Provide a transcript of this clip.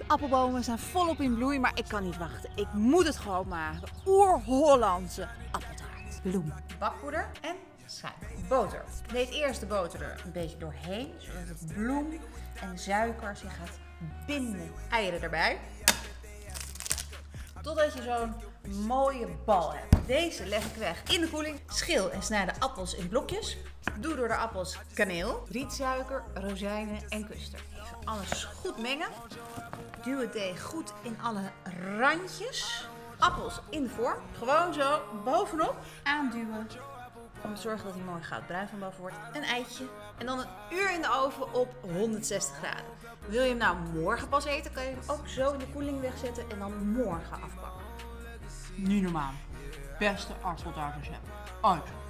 De appelbomen zijn volop in bloei, maar ik kan niet wachten. Ik moet het gewoon maken. Oer-Hollandse appeltaart. Bloem. Bakpoeder en suiker. Boter. Kneed eerst de boter er een beetje doorheen, zodat het bloem en suiker zich gaat binden. Eieren erbij. Totdat je zo'n mooie bal hebt. Deze leg ik weg in de koeling. Schil en snij de appels in blokjes. Doe door de appels kaneel, rietsuiker, rozijnen en kusterd. Even alles goed mengen. Duw het deeg goed in alle randjes. Appels in de vorm. Gewoon zo bovenop aanduwen. Om te zorgen dat hij mooi goudbruin van boven wordt. Een eitje. En dan een uur in de oven op 160 graden. Wil je hem nou morgen pas eten, kan je hem ook zo in de koeling wegzetten en dan morgen afpakken. Niet normaal. Beste appeltaart recept. Uit.